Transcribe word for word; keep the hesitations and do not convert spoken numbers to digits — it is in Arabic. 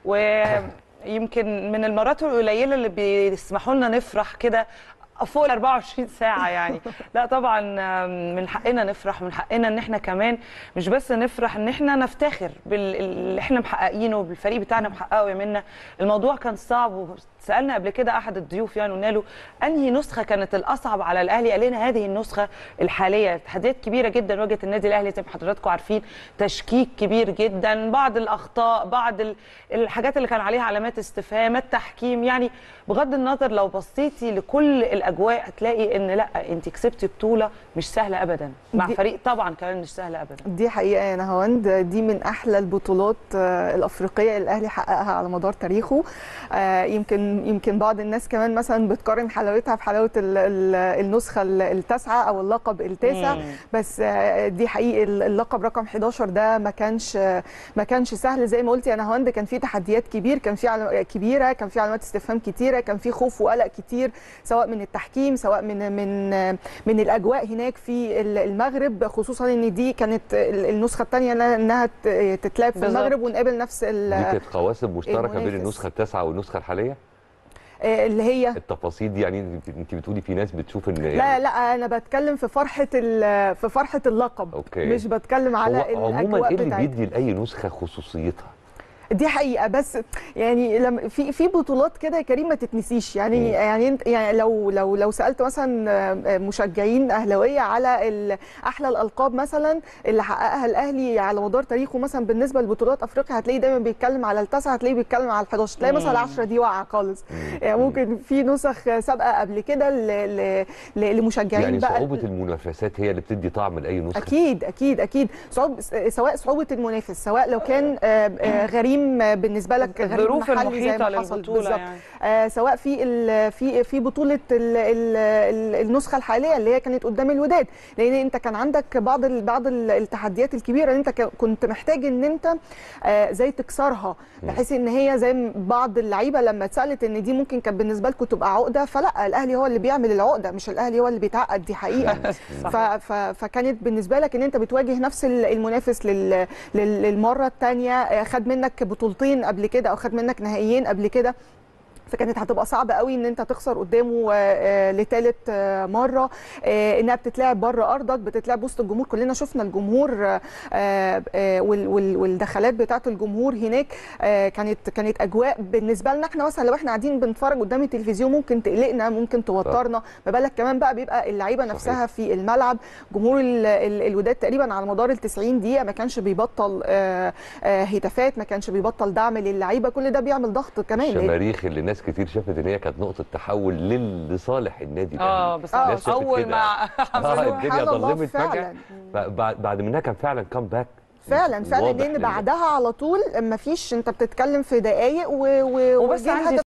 ويمكن من المرات القليله اللي بيسمحوا لنا نفرح كده فوق ال أربعة وعشرين ساعة يعني. لا طبعا من حقنا نفرح، ومن حقنا ان احنا كمان مش بس نفرح، ان احنا نفتخر باللي احنا محققينه وبالفريق بتاعنا محققه. يمنا الموضوع كان صعب، وسالنا قبل كده احد الضيوف يعني قلنا له انهي نسخه كانت الاصعب على الاهلي، قال لنا هذه النسخه الحاليه. تحديات كبيره جدا واجهت النادي الاهلي زي ما حضراتكم عارفين، تشكيك كبير جدا، بعض الاخطاء، بعض الحاجات اللي كان عليها علامات استفهام، التحكيم. يعني بغض النظر لو بصيتي لكل الاجواء هتلاقي ان لا، انت كسبتي بطوله مش سهله ابدا مع فريق طبعا كمان مش سهله ابدا. دي حقيقه يا نهاوند، دي من احلى البطولات الافريقيه اللي الاهلي حققها على مدار تاريخه. يمكن يمكن بعض الناس كمان مثلا بتقارن حلاوتها بحلاوه النسخه التاسعه او اللقب التاسع، مم. بس دي حقيقي اللقب رقم احداشر ده ما كانش ما كانش سهل زي ما قلتي يا نهاوند. كان في تحديات كبير، كان في كبيره، كان في علامات استفهام كتيره، كان في خوف وقلق كتير، سواء من التحكيم سواء من من من الاجواء هناك في المغرب، خصوصا ان دي كانت النسخه الثانيه انها تتلعب في المغرب ونقابل نفس دي كانت قواسم مشتركه بين النسخه التاسعه والنسخه الحاليه اللي هي التفاصيل دي. يعني انت بتقولي في ناس بتشوف ان يعني لا لا انا بتكلم في فرحه في فرحه اللقب. أوكي. مش بتكلم على الاجواء بتاعتها. عموما ايه اللي بيدي لاي نسخه خصوصيتها؟ دي حقيقه، بس يعني لما في في بطولات كده يا كريم ما تتنسيش يعني. م. يعني انت يعني لو لو لو سالت مثلا مشجعين اهلاويه على احلى الالقاب مثلا اللي حققها الاهلي على مدار تاريخه مثلا بالنسبه لبطولات افريقيا، هتلاقيه دايما بيتكلم على التاسعه، هتلاقيه بيتكلم على الحداشر، تلاقي مثلا العشره دي واقعه خالص. يعني ممكن في نسخ سابقه قبل كده لمشجعين يعني بقى صعوبه المنافسات هي اللي بتدي طعم لاي نسخه. اكيد اكيد اكيد صعوبه، سواء صعوبه المنافس، سواء لو كان غريم بالنسبه لك، غريم محلي زي ما حصل بالظبط، يعني. آه سواء في في في بطوله ال ال النسخه الحاليه اللي هي كانت قدام الوداد، لان انت كان عندك بعض ال بعض التحديات الكبيره اللي انت كنت محتاج ان انت آه زي تكسرها، بحيث ان هي زي بعض اللعيبه لما اتسالت ان دي ممكن كانت بالنسبه لكم تبقى عقده، فلا، الاهلي هو اللي بيعمل العقده مش الاهلي هو اللي بيتعقد، دي حقيقه. فكانت بالنسبه لك ان انت بتواجه نفس المنافس للمره الثانيه، خد منك بطولتين قبل كده او خد منك نهائيين قبل كده، فكانت هتبقى صعبه قوي ان انت تخسر قدامه لثالث مره. انها بتتلعب بره ارضك، بتتلعب وسط الجمهور، كلنا شفنا الجمهور والدخلات بتاعه الجمهور هناك. كانت كانت اجواء بالنسبه لنا احنا مثلا لو احنا قاعدين بنتفرج قدام التلفزيون ممكن تقلقنا، ممكن توترنا، ما بالك كمان بقى بيبقى اللعيبه نفسها في الملعب. جمهور الوداد تقريبا على مدار ال تسعين دقيقه ما كانش بيبطل هتافات، ما كانش بيبطل دعم للعيبه، كل ده بيعمل ضغط كمان. الشماريخ اللي ناس كتير شافت ان هي كانت نقطه تحول لصالح النادي الاهلي. اه بس اول ما عملوا الدنيا ظلمت فجاه بعد منها كان فعلا كامباك فعلا فعلا، لان بعدها على طول ما فيش، انت بتتكلم في دقائق و... وبس عندي